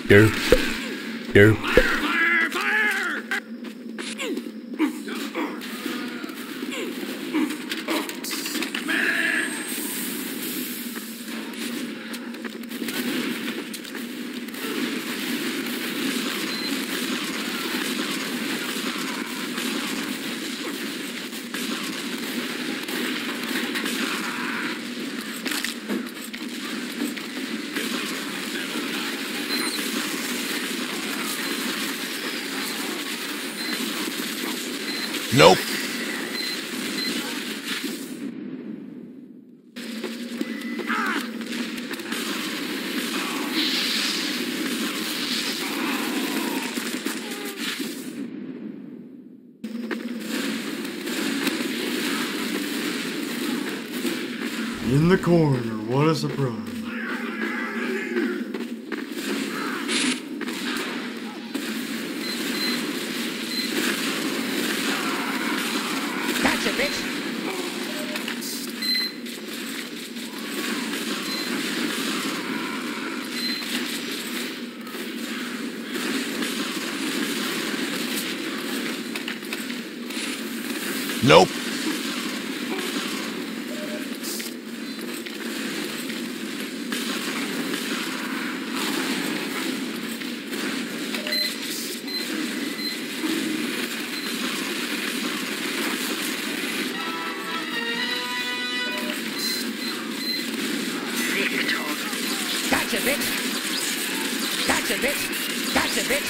Here. Here. Fire! Fire! Nope. In the corner, what a surprise. Gotcha, bitch! Nope. Gotcha, bitch! Gotcha, bitch! Gotcha, bitch!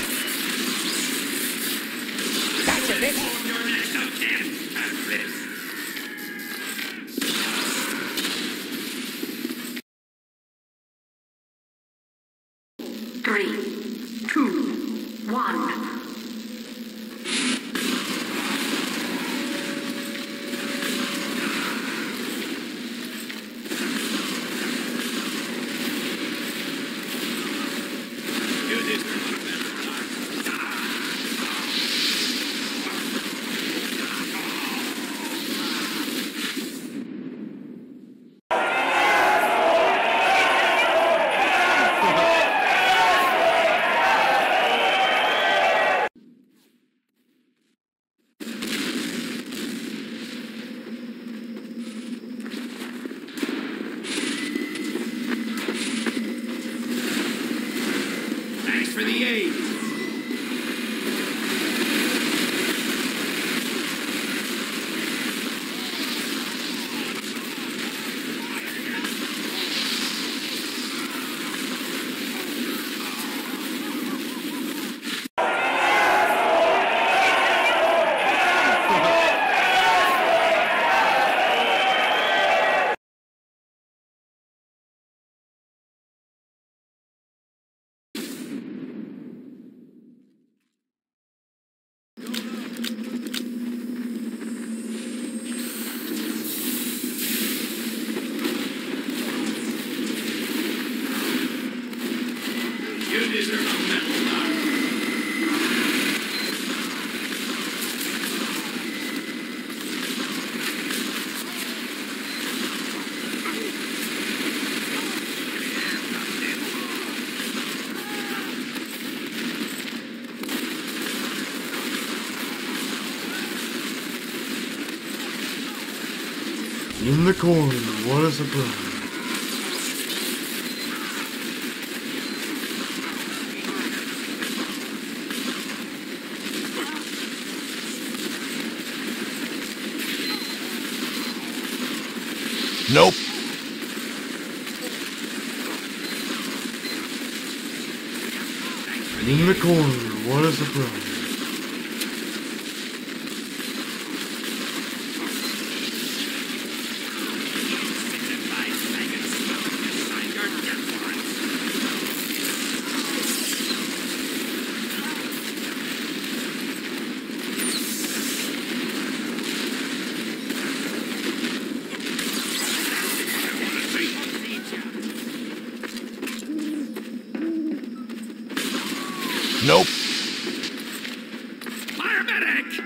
Gotcha, bitch! Three, two, one. Thanks for the aid. You deserve a medal, Doc. In the corner, what a surprise. Nope. In the corner, what a surprise. Nope. Fire medic!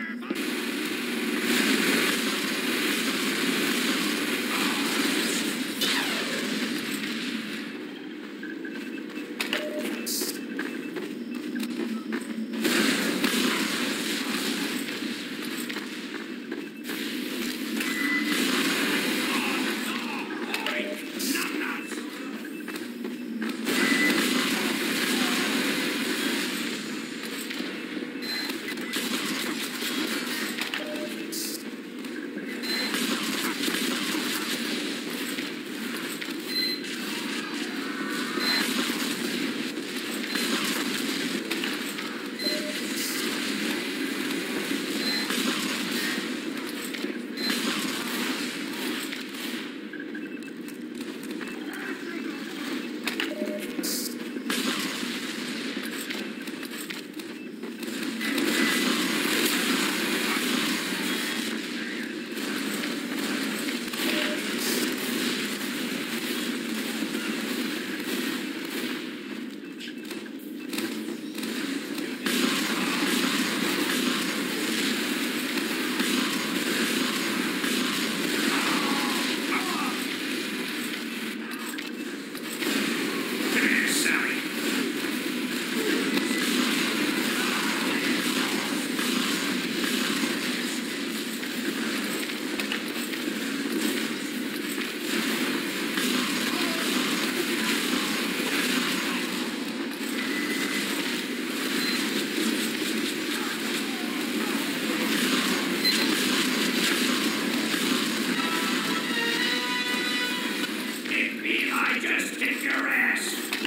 Just kick your ass.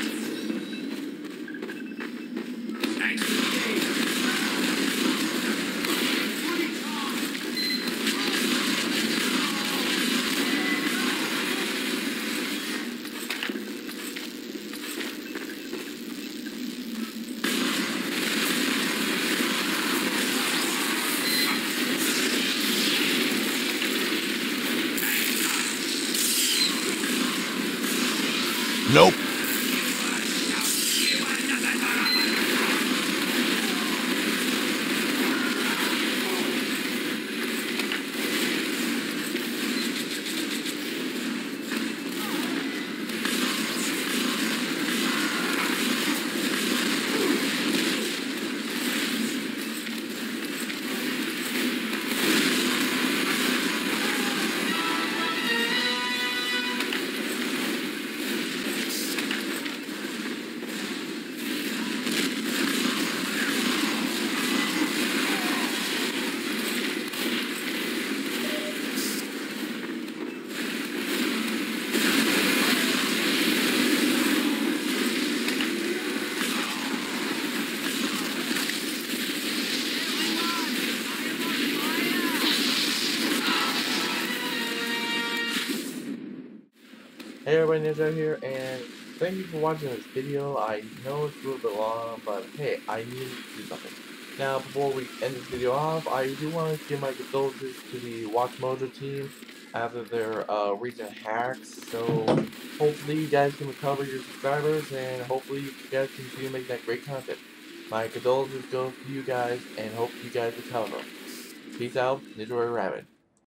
Thanks for the aid. Nope. Hey everybody, Ninja here, and thank you for watching this video. I know it's a little bit long, but hey, I need to do something. Now, before we end this video off, I do want to give my condolences to the Watch Mojo team after their recent hacks. So, hopefully you guys can recover your subscribers, and hopefully you guys can continue making that great content. My condolences go to you guys, and hope you guys recover. Peace out, Ninja Rabbit.